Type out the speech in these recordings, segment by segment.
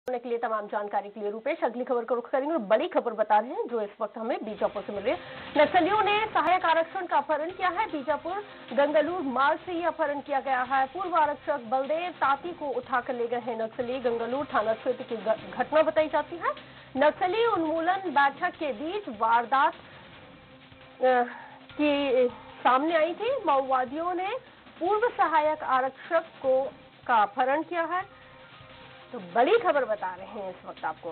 के लिए तमाम जानकारी के लिए रूपेश अगली खबर को रुख करेंगे और बड़ी खबर बता रहे हैं जो इस वक्त हमें बीजापुर से मिल रही है। नक्सलियों ने सहायक आरक्षण का अपहरण किया है। बीजापुर गंगलूर मार्ग से ही अपहरण किया गया है। पूर्व आरक्षक बलदेव ताती को उठाकर ले गए हैं नक्सली। गंगलूर थाना क्षेत्र की घटना बताई जाती है। नक्सली उन्मूलन बैठक के बीच वारदात की सामने आई थी। माओवादियों ने पूर्व सहायक आरक्षक का अपहरण किया है। तो बड़ी खबर बता रहे हैं इस वक्त आपको।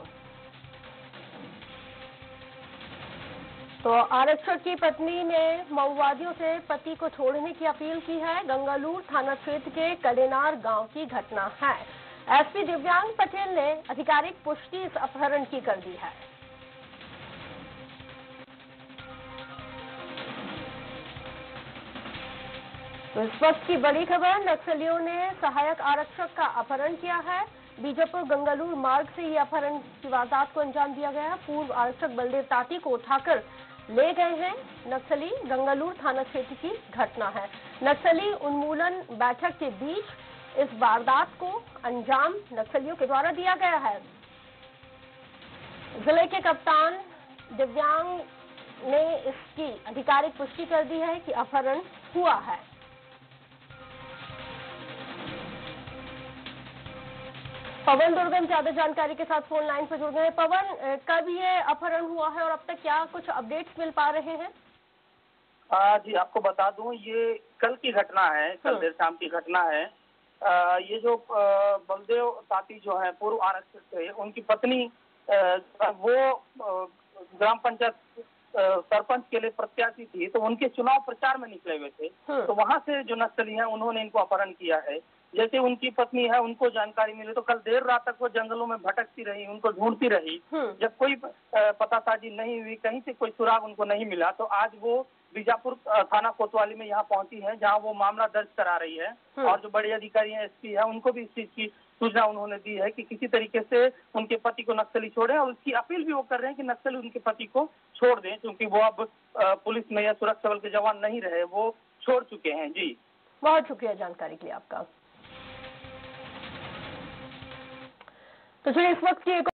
तो आरक्षक की पत्नी ने माओवादियों से पति को छोड़ने की अपील की है। गंगलूर थाना क्षेत्र के कलेनार गांव की घटना है। एसपी दिव्यांग पटेल ने आधिकारिक पुष्टि इस अपहरण की कर दी है। तो इस वक्त की बड़ी खबर, नक्सलियों ने सहायक आरक्षक का अपहरण किया है। बीजापुर गंगलूर मार्ग से ये अपहरण की वारदात को अंजाम दिया गया है। पूर्व आरक्षक बलदेव ताती को उठाकर ले गए हैं नक्सली। गंगलूर थाना क्षेत्र की घटना है। नक्सली उन्मूलन बैठक के बीच इस वारदात को अंजाम नक्सलियों के द्वारा दिया गया है। जिले के कप्तान दिव्यांग ने इसकी आधिकारिक पुष्टि कर दी है कि अपहरण हुआ है। पवन दुर्गम ज्यादा जानकारी के साथ फोन लाइन पर जुड़ गए हैं। पवन, कब ये अपहरण हुआ है और अब तक क्या कुछ अपडेट्स मिल पा रहे हैं? जी आपको बता दूं, ये कल की घटना है, कल देर शाम की घटना है। ये जो बलदेव ताती जो है पूर्व आरक्षक थे, उनकी पत्नी वो ग्राम पंचायत सरपंच के लिए प्रत्याशी थी, तो उनके चुनाव प्रचार में निकले हुए थे। तो वहां से जो नक्सली हैं उन्होंने इनको अपहरण किया है। जैसे उनकी पत्नी है, उनको जानकारी मिली तो कल देर रात तक वो जंगलों में भटकती रही, उनको ढूंढती रही। जब कोई पतासाजी नहीं हुई, कहीं से कोई सुराग उनको नहीं मिला, तो आज वो बीजापुर थाना कोतवाली में यहाँ पहुंची है, जहाँ वो मामला दर्ज करा रही है। और जो बड़े अधिकारी हैं, एसपी है, उनको भी इस चीज की सूचना उन्होंने दी है कि किसी तरीके से उनके पति को नक्सली छोड़े, और उसकी अपील भी वो कर रहे हैं कि नक्सली उनके पति को छोड़ दें, क्योंकि वो अब पुलिस में या सुरक्षा बल के जवान नहीं रहे, वो छोड़ चुके हैं। जी, बहुत शुक्रिया जानकारी के लिए आपका। तो जो इस वक्त की